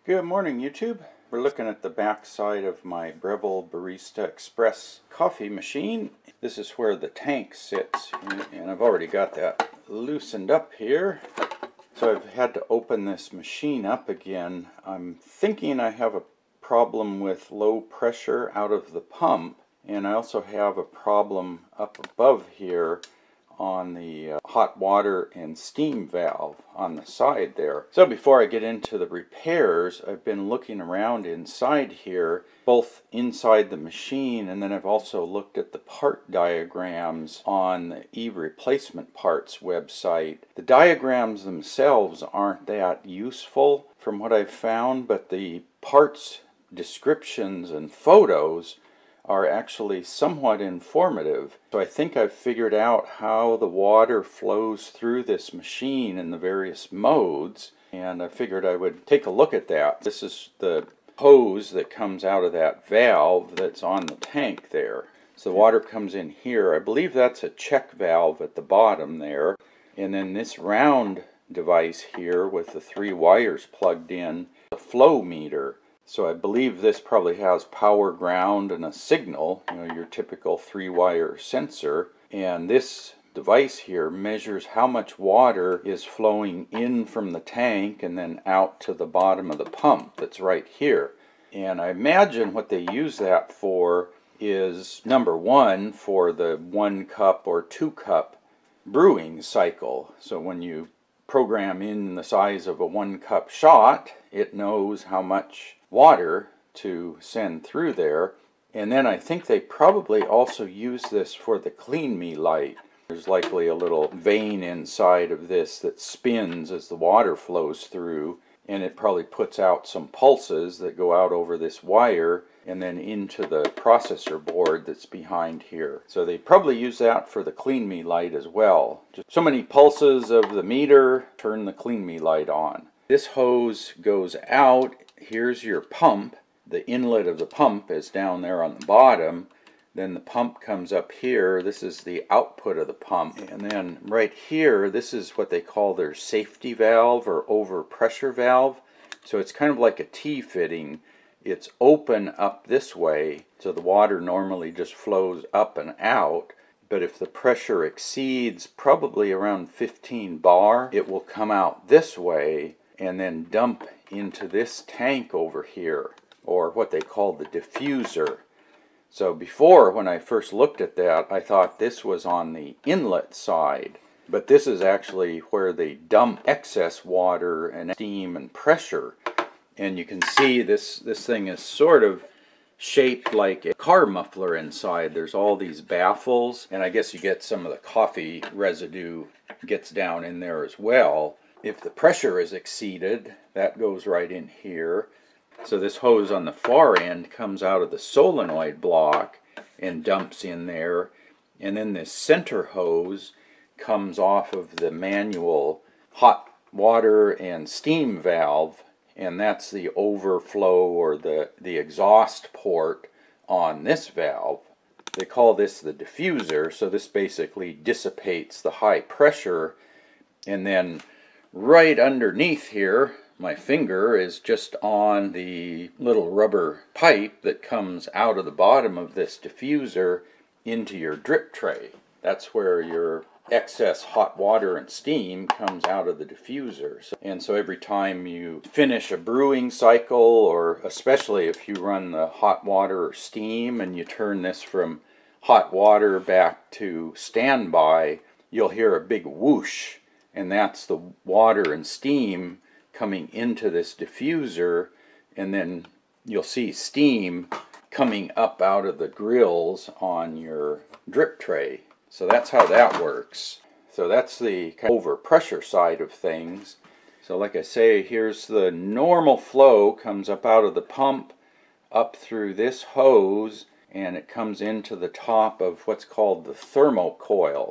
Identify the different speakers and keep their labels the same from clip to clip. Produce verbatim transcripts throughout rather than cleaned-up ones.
Speaker 1: Good morning, YouTube. We're looking at the back side of my Breville Barista Express coffee machine. This is where the tank sits, and I've already got that loosened up here. So I've had to open this machine up again. I'm thinking I have a problem with low pressure out of the pump, and I also have a problem up above here on the uh, hot water and steam valve on the side there. So before I get into the repairs, I've been looking around inside here, both inside the machine, and then I've also looked at the part diagrams on the e-replacement parts website. The diagrams themselves aren't that useful from what I've found, but the parts descriptions and photos are actually somewhat informative. So I think I've figured out how the water flows through this machine in the various modes, and I figured I would take a look at that. This is the hose that comes out of that valve that's on the tank there. So the water comes in here. I believe that's a check valve at the bottom there. And then this round device here with the three wires plugged in, the flow meter. So I believe this probably has power, ground, and a signal, you know, your typical three-wire sensor. And this device here measures how much water is flowing in from the tank and then out to the bottom of the pump that's right here. And I imagine what they use that for is, number one, for the one cup or two cup brewing cycle. So when you program in the size of a one cup shot, it knows how much water to send through there. And then I think they probably also use this for the clean me light. There's likely a little vane inside of this that spins as the water flows through, and it probably puts out some pulses that go out over this wire and then into the processor board that's behind here. So they probably use that for the clean me light as well. Just so many pulses of the meter turn the clean me light on. This hose goes out. Here's your pump. The inlet of the pump is down there on the bottom. Then the pump comes up here. This is the output of the pump. And then right here, this is what they call their safety valve or overpressure valve. So it's kind of like a T-fitting. It's open up this way, so the water normally just flows up and out. But if the pressure exceeds probably around fifteen bar, it will come out this way and then dump into this tank over here, or what they call the diffuser. So before, when I first looked at that, I thought this was on the inlet side, but this is actually where they dump excess water and steam and pressure. And you can see this, this thing is sort of shaped like a car muffler inside. There's all these baffles, and I guess you get some of the coffee residue gets down in there as well. If the pressure is exceeded, that goes right in here. So this hose on the far end comes out of the solenoid block and dumps in there. And then this center hose comes off of the manual hot water and steam valve, and that's the overflow or the, the exhaust port on this valve. They call this the diffuser, so this basically dissipates the high pressure. And then right underneath here, my finger is just on the little rubber pipe that comes out of the bottom of this diffuser into your drip tray. That's where your excess hot water and steam comes out of the diffuser. So, and so every time you finish a brewing cycle, or especially if you run the hot water or steam and you turn this from hot water back to standby, you'll hear a big whoosh. And that's the water and steam coming into this diffuser, and then you'll see steam coming up out of the grills on your drip tray. So that's how that works. So that's the kind of overpressure side of things. So like I say, here's the normal flow comes up out of the pump, up through this hose, and it comes into the top of what's called the thermocoil.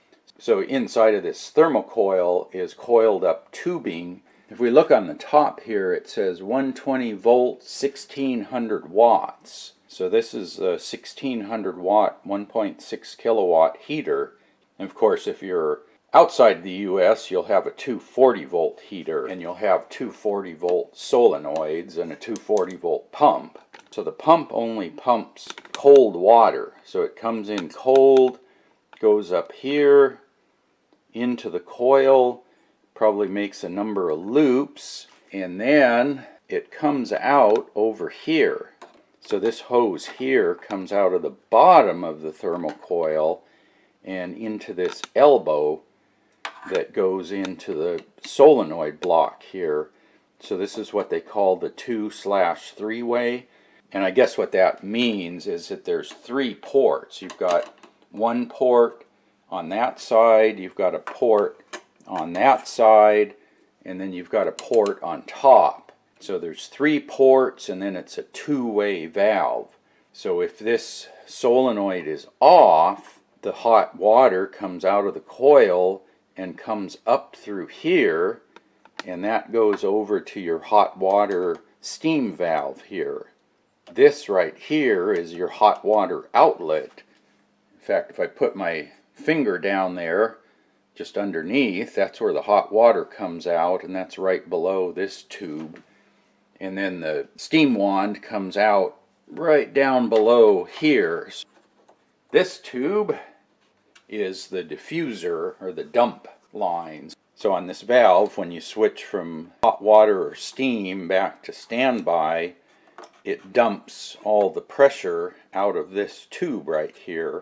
Speaker 1: So inside of this thermocoil is coiled up tubing. If we look on the top here, it says one hundred twenty volt, sixteen hundred watts. So this is a sixteen hundred watt, one point six kilowatt heater. And of course, if you're Outside the U S you'll have a two forty volt heater, and you'll have two forty volt solenoids and a two forty volt pump. So the pump only pumps cold water. So it comes in cold, goes up here into the coil, probably makes a number of loops, and then it comes out over here. So this hose here comes out of the bottom of the thermocoil and into this elbow that goes into the solenoid block here. So this is what they call the two slash three way. And I guess what that means is that there's three ports. You've got one port on that side, you've got a port on that side, and then you've got a port on top. So there's three ports, and then it's a two-way valve. So if this solenoid is off, the hot water comes out of the coil and comes up through here, and that goes over to your hot water steam valve here. This right here is your hot water outlet. In fact, if I put my finger down there, just underneath, that's where the hot water comes out, and that's right below this tube. And then the steam wand comes out right down below here. This tube is the diffuser, or the dump lines. So on this valve, when you switch from hot water or steam back to standby, it dumps all the pressure out of this tube right here.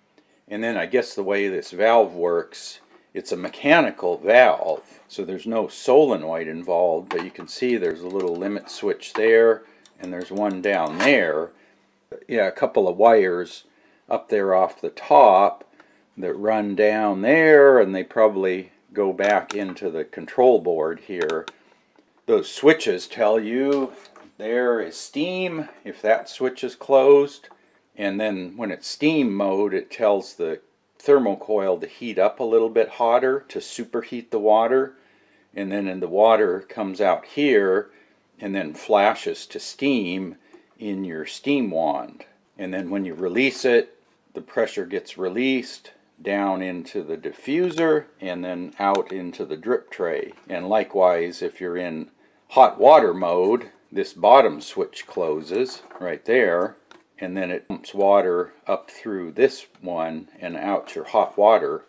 Speaker 1: And then I guess the way this valve works, it's a mechanical valve, so there's no solenoid involved, but you can see there's a little limit switch there, and there's one down there. Yeah, a couple of wires up there off the top that run down there, and they probably go back into the control board here. Those switches tell you there is steam if that switch is closed, and then when it's steam mode, it tells the thermocoil to heat up a little bit hotter to superheat the water, and then in the water comes out here and then flashes to steam in your steam wand. And then when you release it, the pressure gets released down into the diffuser and then out into the drip tray. And likewise, if you're in hot water mode, this bottom switch closes right there, and then it pumps water up through this one and out your hot water.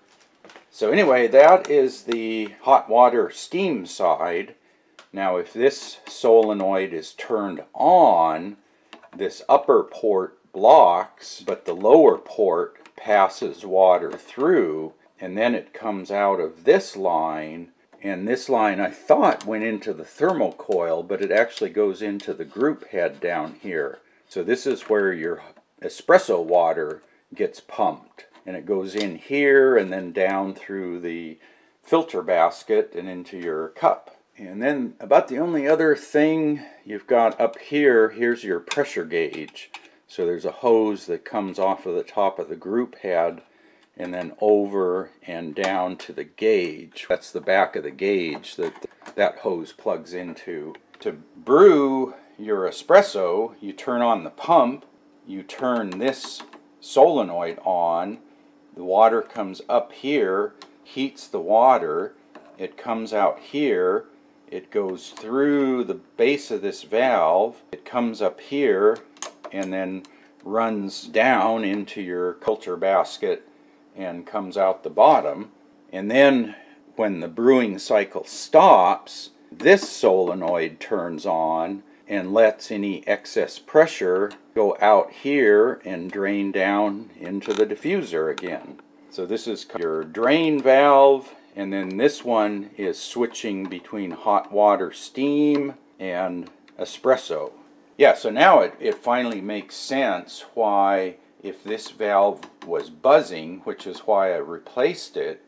Speaker 1: So anyway, that is the hot water steam side. Now if this solenoid is turned on, this upper port blocks, but the lower port passes water through, and then it comes out of this line, and this line I thought went into the thermocoil, but it actually goes into the group head down here. So this is where your espresso water gets pumped, and it goes in here and then down through the filter basket and into your cup. And then about the only other thing you've got up here, here's your pressure gauge. So there's a hose that comes off of the top of the group head and then over and down to the gauge. That's the back of the gauge that that hose plugs into. To brew your espresso, you turn on the pump, you turn this solenoid on, the water comes up here, heats the water, it comes out here, it goes through the base of this valve, it comes up here, and then runs down into your culture basket and comes out the bottom. And then when the brewing cycle stops, this solenoid turns on and lets any excess pressure go out here and drain down into the diffuser again. So this is your drain valve, and then this one is switching between hot water steam and espresso. Yeah, so now it, it finally makes sense why, if this valve was buzzing, which is why I replaced it,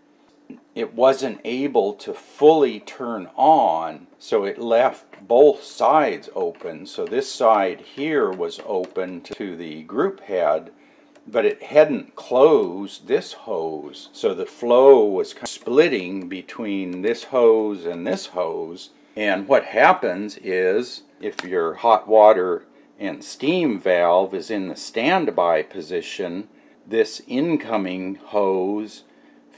Speaker 1: it wasn't able to fully turn on, so it left both sides open. So this side here was open to the group head, but it hadn't closed this hose. So the flow was kind of splitting between this hose and this hose. And what happens is, if your hot water and steam valve is in the standby position, this incoming hose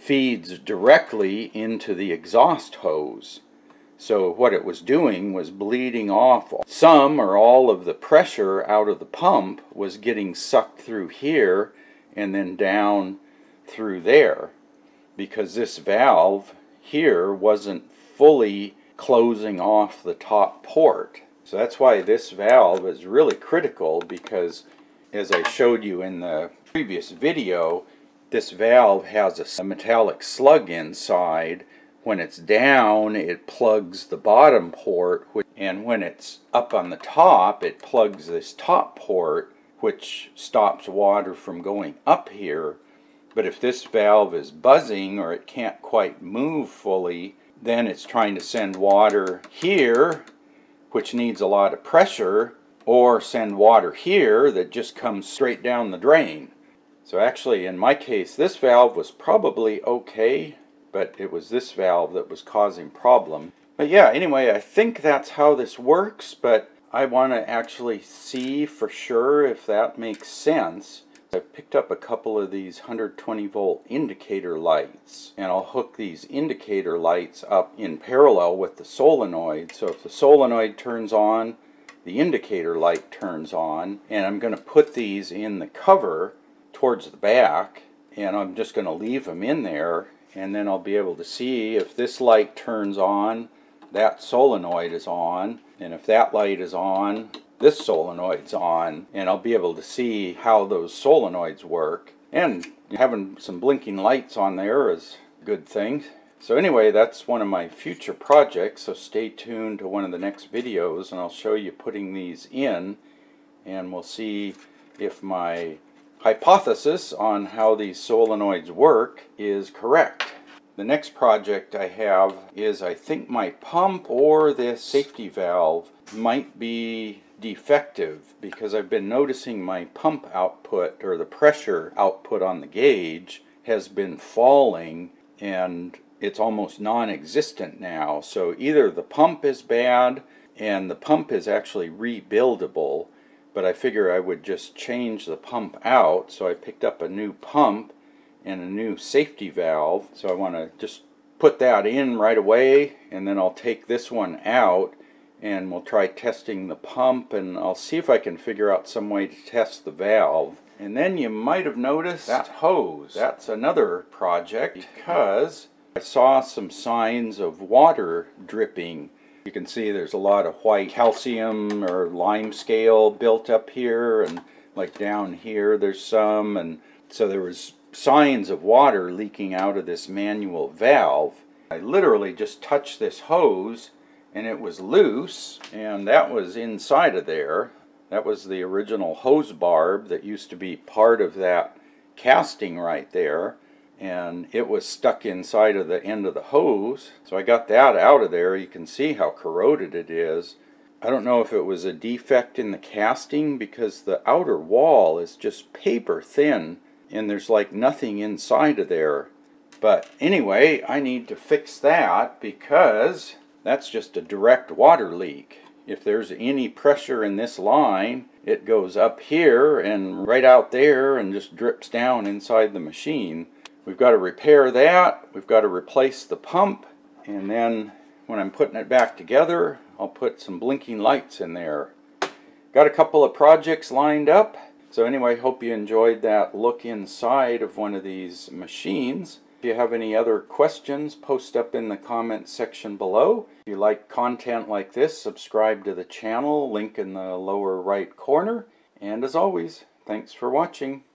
Speaker 1: feeds directly into the exhaust hose. So what it was doing was bleeding off some or all of the pressure out of the pump, was getting sucked through here and then down through there, because this valve here wasn't fully closing off the top port. So that's why this valve is really critical, because as I showed you in the previous video, this valve has a metallic slug inside. When it's down, it plugs the bottom port, and when it's up on the top, it plugs this top port, which stops water from going up here. But if this valve is buzzing, or it can't quite move fully, then it's trying to send water here, which needs a lot of pressure, or send water here that just comes straight down the drain. So actually, in my case, this valve was probably okay, but it was this valve that was causing problem. But yeah, anyway, I think that's how this works, but I want to actually see for sure if that makes sense. I picked up a couple of these one hundred twenty volt indicator lights, and I'll hook these indicator lights up in parallel with the solenoid. So if the solenoid turns on, the indicator light turns on, and I'm going to put these in the cover towards the back, and I'm just going to leave them in there, and then I'll be able to see if this light turns on, that solenoid is on, and if that light is on, this solenoid's on, and I'll be able to see how those solenoids work. And having some blinking lights on there is a good thing. So anyway, that's one of my future projects, so stay tuned to one of the next videos, and I'll show you putting these in, and we'll see if my hypothesis on how these solenoids work is correct. The next project I have is, I think my pump or this safety valve might be defective, because I've been noticing my pump output, or the pressure output on the gauge, has been falling, and it's almost non-existent now. So either the pump is bad, and the pump is actually rebuildable, but I figure I would just change the pump out. So I picked up a new pump and a new safety valve. So I want to just put that in right away, and then I'll take this one out, and we'll try testing the pump, and I'll see if I can figure out some way to test the valve. And then you might have noticed that hose. That's another project, because I saw some signs of water dripping. You can see there's a lot of white calcium or lime scale built up here, and like down here there's some, and so there was signs of water leaking out of this manual valve. I literally just touched this hose and it was loose, and that was inside of there. That was the original hose barb that used to be part of that casting right there, and it was stuck inside of the end of the hose. So I got that out of there. You can see how corroded it is. I don't know if it was a defect in the casting, because the outer wall is just paper thin and there's like nothing inside of there. But anyway, I need to fix that, because that's just a direct water leak. If there's any pressure in this line, it goes up here and right out there and just drips down inside the machine. We've got to repair that. We've got to replace the pump, and then when I'm putting it back together, I'll put some blinking lights in there. Got a couple of projects lined up. So anyway, hope you enjoyed that look inside of one of these machines. If you have any other questions, post up in the comment section below. If you like content like this, subscribe to the channel, link in the lower right corner. And as always, thanks for watching.